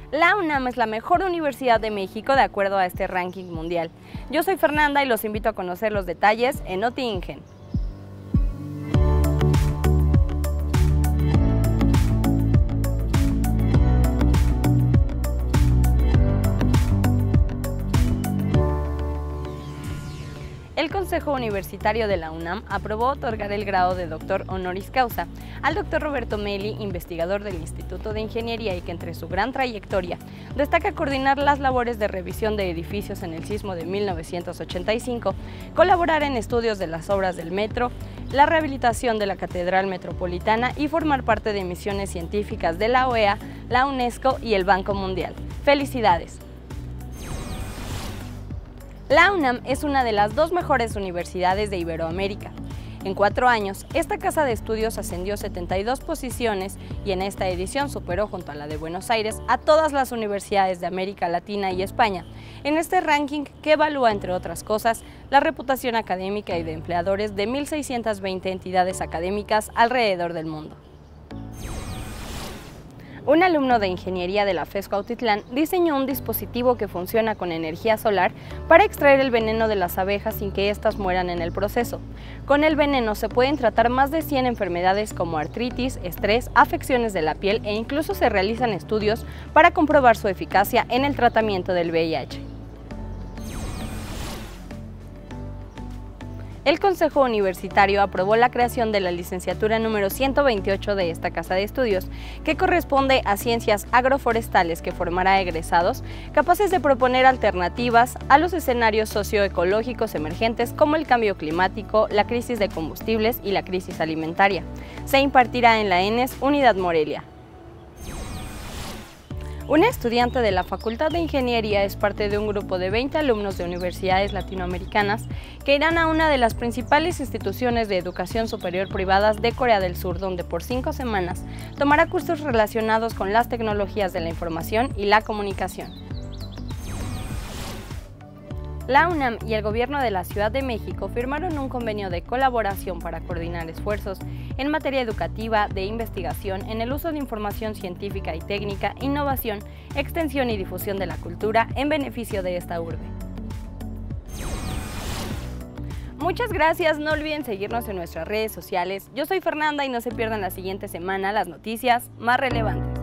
La UNAM es la mejor universidad de México de acuerdo a este ranking mundial. Yo soy Fernanda y los invito a conocer los detalles en NotiIngen. El Consejo Universitario de la UNAM aprobó otorgar el grado de doctor honoris causa al doctor Roberto Meli, investigador del Instituto de Ingeniería y que entre su gran trayectoria destaca coordinar las labores de revisión de edificios en el sismo de 1985, colaborar en estudios de las obras del metro, la rehabilitación de la Catedral Metropolitana y formar parte de misiones científicas de la OEA, la UNESCO y el Banco Mundial. ¡Felicidades! La UNAM es una de las dos mejores universidades de Iberoamérica. En 4 años, esta casa de estudios ascendió 72 posiciones y en esta edición superó junto a la de Buenos Aires a todas las universidades de América Latina y España, en este ranking que evalúa, entre otras cosas, la reputación académica y de empleadores de 1.620 entidades académicas alrededor del mundo. Un alumno de ingeniería de la FES Cuautitlán diseñó un dispositivo que funciona con energía solar para extraer el veneno de las abejas sin que éstas mueran en el proceso. Con el veneno se pueden tratar más de 100 enfermedades como artritis, estrés, afecciones de la piel e incluso se realizan estudios para comprobar su eficacia en el tratamiento del VIH. El Consejo Universitario aprobó la creación de la licenciatura número 128 de esta casa de estudios, que corresponde a Ciencias Agroforestales, que formará egresados capaces de proponer alternativas a los escenarios socioecológicos emergentes como el cambio climático, la crisis de combustibles y la crisis alimentaria. Se impartirá en la ENES Unidad Morelia. Una estudiante de la Facultad de Ingeniería es parte de un grupo de 20 alumnos de universidades latinoamericanas que irán a una de las principales instituciones de educación superior privadas de Corea del Sur, donde por 5 semanas tomará cursos relacionados con las tecnologías de la información y la comunicación. La UNAM y el Gobierno de la Ciudad de México firmaron un convenio de colaboración para coordinar esfuerzos en materia educativa, de investigación, en el uso de información científica y técnica, innovación, extensión y difusión de la cultura en beneficio de esta urbe. Muchas gracias, no olviden seguirnos en nuestras redes sociales. Yo soy Fernanda y no se pierdan la siguiente semana las noticias más relevantes.